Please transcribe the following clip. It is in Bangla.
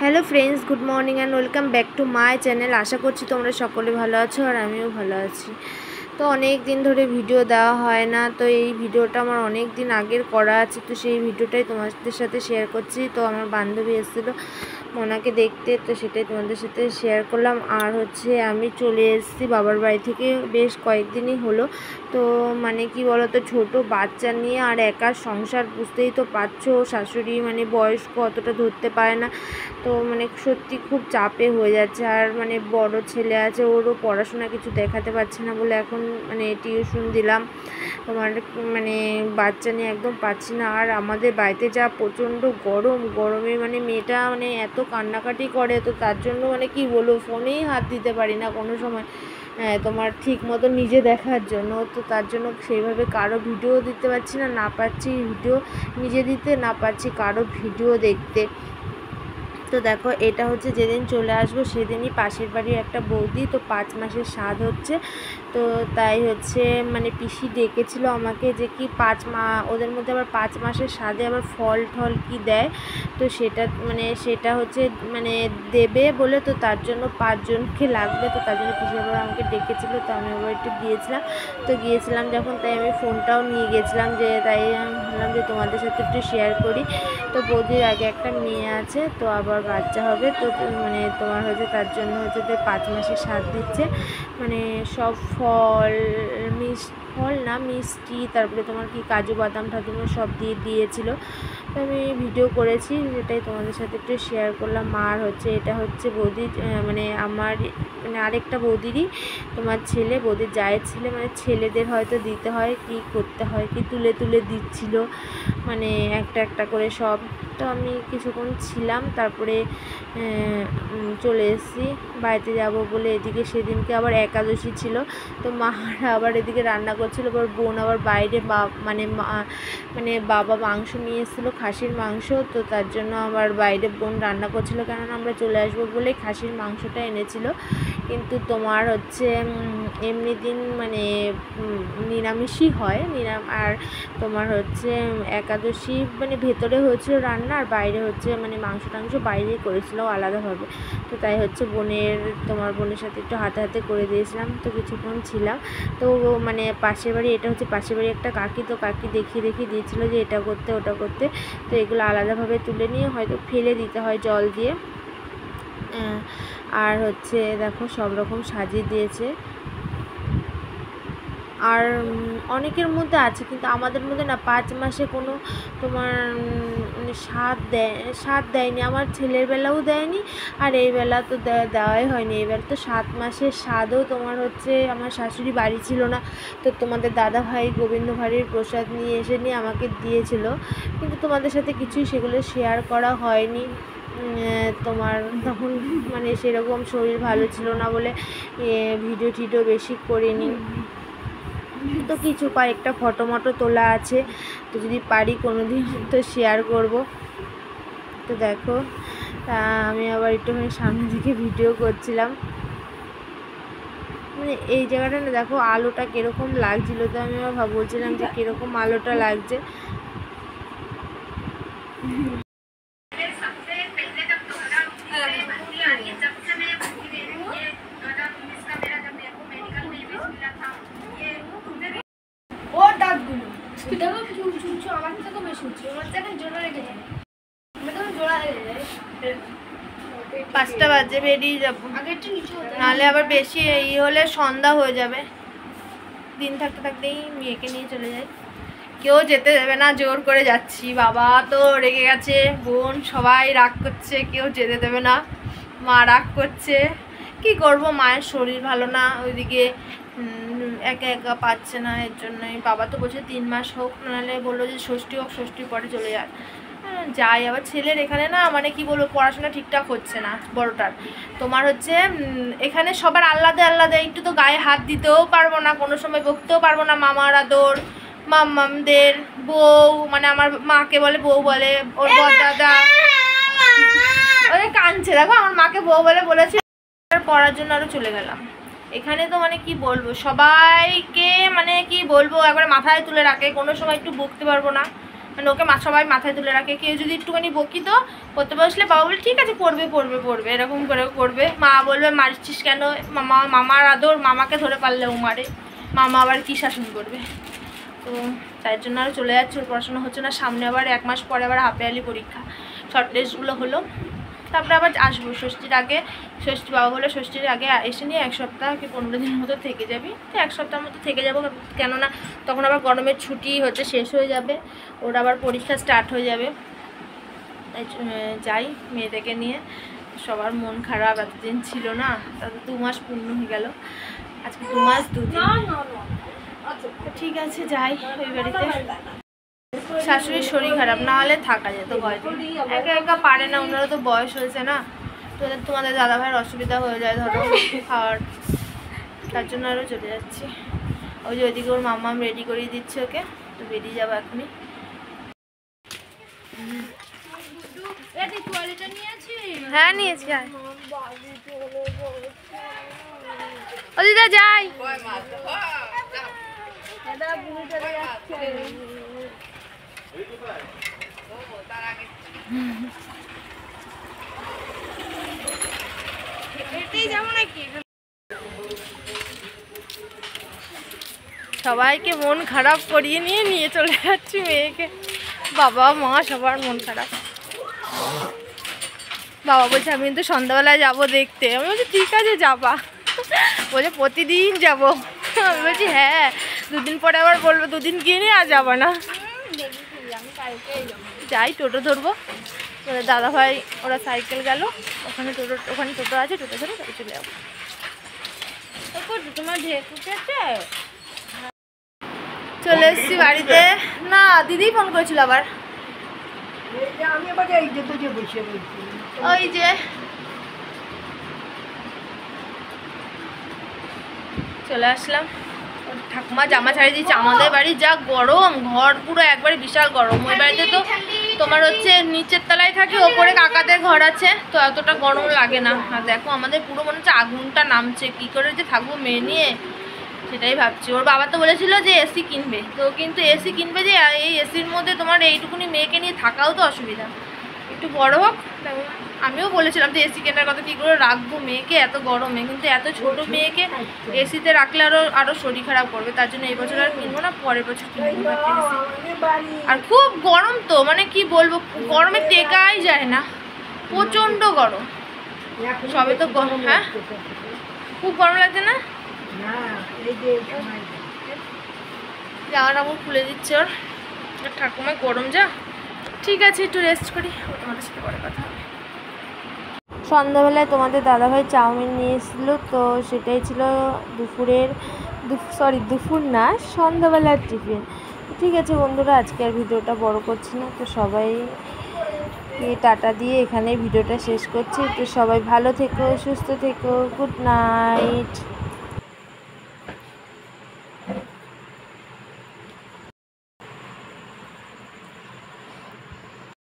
Hello friends, good morning and welcome back to my channel. আশা করছি তোমরা সকলে ভালো আছো আর আমিও ভালো আছি। তো অনেক দিন ধরে ভিডিও দেওয়া হয় না, তো এই ভিডিওটা আমার অনেক দিন আগের করা আছে, তো সেই ভিডিওটাই তোমাদের সাথে শেয়ার করছি। তো আমার বান্ধবী এসেছিলো মোনাকে দেখতে, তো সেটাই তোমাদের সাথে শেয়ার করলাম। আর আমি চলে এসেছি বাবার বাড়ি থেকে, বেশ কয়েকদিনই হলো। তো কি বলো তো, ছোটো বাচ্চা নিয়ে আর একা সংসার, বুঝতেই তো পারছো, শাশুড়ি বয়স্ক অতটা ধরতে পারে না। তো সত্যি খুব চাপে হয়ে যাচ্ছে। আর বড় ছেলে আছে, ওরও পড়াশোনা কিছু দেখাতে পারছে না বলে এখন টিউশন দিলাম। তোমার বাচ্চা নিয়ে একদম পাচ্ছি না। আর আমাদের বাড়িতে যা প্রচণ্ড গরমে মেয়েটা এত কান্নাকাটি করে, তো তার জন্য কি বলবো, ফোনেই হাত দিতে পারি না কোনো সময় তোমার ঠিক মতো নিজে দেখার জন্য। তো তার জন্য সেইভাবে কারো ভিডিও দিতে পারছি না পাচ্ছি ভিডিও নিজে দিতে, না পাচ্ছি কারো ভিডিও দেখতে। তো দেখো, এটা যেদিন চলে আসবো সেদিনই পাশের বাড়ির একটা বৌদি, তো 5 মাসের স্বাদ হচ্ছে। তো তাই পিসি ডেকেছিল আমাকে, যে কি ওদের মধ্যে আবার 5 মাসের স্বাদে আবার ফল টল কি দেয়, তো সেটা দেবে বলে, তো তার জন্য 5 জনকে লাগবে। তো তার জন্য পিসি আবার আমাকে ডেকেছিল, তো আমি আবার একটু গিয়েছিলাম যখন, তাই আমি ফোনটাও নিয়ে গেছিলাম, তাই আমি ভাবলাম যে তোমাদের সাথে একটু শেয়ার করি। তো বৌদির আগে একটা মেয়ে আছে, তো আবার বাচ্চা হবে, তো তোমার তার জন্য তো 5 মাসের স্বাদ দিচ্ছে। সব ফল মিষ্টি, তারপরে তোমার কি কাজু বাদাম টাদাম সব দিয়েছিল। তো আমি ভিডিও করেছি, যেটাই তোমাদের সাথে একটু শেয়ার করলাম। আর এটা বৌদির আমার আরেকটা বৌদিরই তোমার ছেলে, বৌদির জায়ের ছেলে, ছেলেদের হয়তো দিতে হয় কি করতে হয়, কি তুলে দিচ্ছিল একটা একটা করে সব। তো আমি কিছুক্ষণ ছিলাম, তারপরে চলে এসেছি বাড়িতে যাব বলে। এদিকে সেদিনকে আবার একাদশী ছিল, তো মারা আবার এদিকে রান্না করছিল, আবার বোন আবার বাইরে বাবা মাংস নিয়ে এসেছিলো, খাসির মাংস। তো তার জন্য আবার বাইরে বোন রান্না করছিল, কেননা আমরা চলে আসবো বলে খাসির মাংসটা এনেছিল। কিন্তু তোমার এমনি দিন নিরামিষই হয়, আর তোমার একাদশী ভেতরে হয়েছিল রান্না, আর বাইরে মাংস টাংস বাইরেই করেছিল আলাদাভাবে। তো তাই তোমার বোনের সাথে একটু হাতে করে দিয়েছিলাম। তো কিছুক্ষণ ছিলাম, তো পাশের বাড়ি, এটা পাশের বাড়ি একটা কাকি, তো কাকি দেখিয়ে দিয়েছিলো যে এটা করতে ওটা করতে। তো এগুলো আলাদাভাবে তুলে নিয়ে হয়তো ফেলে দিতে হয় জল দিয়ে। আর দেখো সব রকম সাজিয়ে দিয়েছে। আর অনেকের মধ্যে আছে, কিন্তু আমাদের মধ্যে না 5 মাসে কোনো তোমার স্বাদ দেয়নি। আমার ছেলের বেলাও দেয়নি, আর এই বেলা তো দেওয়াই হয়নি। এবার তো 7 মাসের স্বাদও তোমার আমার শাশুড়ি বাড়ি ছিল না, তো তোমাদের দাদা ভাই গোবিন্দ ভাড়ির প্রসাদ নিয়ে আমাকে দিয়েছিল, কিন্তু তোমাদের সাথে কিছুই সেগুলো শেয়ার করা হয়নি। তোমার তখন সেরকম শরীর ভালো ছিল না বলে ভিডিও টিডিও বেশি করিনি। তো কিছু কয়েকটা ফটো মটো তোলা আছে, তো যদি পারি কোনো দিন তো শেয়ার করব। তো দেখো, আমি আবার একটুখানি সামনে থেকে ভিডিও করছিলাম। এই জায়গাটা না দেখো আলোটা কীরকম লাগছিলো, তো আমি আবার বলছিলাম যে কীরকম আলোটা লাগছে। আমার থেকে বেশি হচ্ছে, আমার থেকে জোড়া রেখে যাবে, জোড়া রেখে যাবে। 5টা বাজে বেরিয়ে যাবো, নাহলে আবার বেশি হলে সন্ধ্যা হয়ে যাবে। দিন থাকতে থাকতেই মেয়েকে নিয়ে চলে যাই, কেউ যেতে দেবে না, জোর করে যাচ্ছি। বাবা তো রেগে গেছে, বোন সবাই রাগ করছে, কেউ যেতে দেবে না। মা রাগ করছে, কি করব, মায়ের শরীর ভালো না, ওইদিকে একা একা পাচ্ছে না, এর জন্যই। বাবা তো বলছে 3 মাস হোক, নাহলে বললো যে ষষ্ঠী হোক, ষষ্ঠীর পরে চলে যায়। যাই, আবার ছেলের এখানে না কি বলবো, পড়াশোনা ঠিকঠাক হচ্ছে না বড়টার। তোমার এখানে সবার আলাদা, একটু তো গায়ে হাত দিতেও পারবো না, কোনো সময় বকতেও পারবো না। মামার আদর, মাম্মামদের বউ, আমার মাকে বলে বউ বলে, ওর বড়দাদা ওই কাঁদছে, দেখো আমার মাকে বউ বলে বলেছে, পড়ার জন্য আরও চলে গেলাম। এখানে তো কি বলবো, সবাইকে কি বলবো, একবার মাথায় তুলে রাখে, কোনো সময় একটু বকতে পারবো না। মানে ওকে সবাই মাথায় তুলে রাখে। কেউ যদি একটুখানি বকি তো পড়তে বসলে বাবা বলে ঠিক আছে পড়বে পড়বে পড়বে, এরকম করে করবে। মা বলবে মারছিস কেন, মামার আদর, মামাকে ধরে পারলেও মারে, মামা আবার কী শাসন করবে। তো তাই জন্য আরও চলে যাচ্ছে, ওর পড়াশোনা হচ্ছে না। সামনে আবার 1 মাস পরে আবার হাফ ইয়ারলি পরীক্ষা, শর্ট টেস্টগুলো হলো, তারপরে আবার আসবো ষষ্ঠীর আগে। ষষ্ঠী বাবা বলে ষষ্ঠীর আগে এসে নিয়ে 1 সপ্তাহ কি 15 দিনের মতো থেকে যাবি। তো 1 সপ্তাহের মতো থেকে যাবো, কেননা তখন আবার গরমের ছুটি হচ্ছে শেষ হয়ে যাবে, ওর আবার পরীক্ষা স্টার্ট হয়ে যাবে। তাই যাই মেয়েটাকে নিয়ে। সবার মন খারাপ, এতদিন ছিল না, তাদের 2 মাস পূর্ণ হয়ে গেল, আজকে 2 মাস 2 দিন। ঠিক আছে যাই ওই বাড়িতে। শাশুড়ির শরীর খারাপ, না হলে থাকা যেত ভয়, একা একা পারে না, ওনারও তো বয়স হয়েছে না। তোমাদের দাদা ভাইয়ের অসুবিধা হয়ে যায় ধরো খাওয়ার, তার জন্য আরও চলে যাচ্ছি। ওই যে ওইদিকে ওর মাম্মাম রেডি করিয়ে দিচ্ছে ওকে, তো বেরিয়ে যাবো এখনই। হ্যাঁ নিয়েছি, ও দিদা যাই। সবাইকে মন খারাপ করিয়ে নিয়ে চলে যাচ্ছি মেয়েকে, বাবা মা সবার মন খারাপ। বাবা বলছে আমি কিন্তু সন্ধ্যাবেলায় যাবো দেখতে, আমি বলছি ঠিক আছে যাবা, বলছে প্রতিদিন যাবো। আমি বলছি হ্যাঁ, 2 দিন পরে আবার বলবো 2 দিন গিয়ে নিয়ে আর যাবা না। যাই টোটো ধরবো, দাদা ভাই ওরা সাইকেল গেল, ওখানে টোটো আছে, টোটো ধরে বাড়ি চলে যাবো। তোমার চলে এসছি বাড়িতে। না দিদি ফোন করেছিল আবার, ওই যে চলে আসলাম। ঠাকুমা জামা ছাড়িয়ে দিচ্ছে, আমাদের বাড়ি যা গরম, ঘর পুরো একবারে বিশাল গরম। ওই বাড়িতে তো তোমার হচ্ছে নিচের তলায় থাকে, ওপরে কাকাদের ঘর আছে, তো এতটা গরম লাগে না। আর দেখো আমাদের পুরো মনে হচ্ছে আগুনটা নামছে, কি করে যে থাকবো মেয়ে নিয়ে সেটাই ভাবছি। ওর বাবা তো বলেছিল যে এসি কিনবে, তো কিন্তু এসি কিনবে যে এই এসির মধ্যে তোমার এইটুকুনি মেয়েকে নিয়ে থাকাও তো অসুবিধা, একটু বড় হোক। আমিও বলেছিলাম যে এসি কেনার কথা, কী করে রাখবো মেয়েকে এত গরমে, কিন্তু এত ছোট মেয়েকে এসিতে রাখলে আরও শরীর খারাপ করবে, তার জন্য এই বছর আর কিনবো না, পরের বছর কিনবো একটা এসি। আর খুব গরম তো, মানে কি বলবো, গরমে টেকাই যায় না, প্রচণ্ড গরম। সবে তো হ্যাঁ খুব গরম লাগছে না, জামাটা আমার খুলে দিচ্ছে ওর ঠাকুমা, গরম যা। ঠিক আছে একটু রেস্ট করি, তোমাদের সাথে পরে কথা হবে। সন্ধ্যাবেলায় তোমাদের দাদাভাই চাউমিন নিয়ে এসেছিলো, তো সেটাই ছিল দুপুর না সন্ধ্যাবেলার টিফিন। ঠিক আছে বন্ধুরা, আজকে আর ভিডিওটা বড় করছি না, তো সবাই টাটা দিয়ে এখানে ভিডিওটা শেষ করছি। তো সবাই ভালো থেকো, সুস্থ থেকো, গুড নাইট।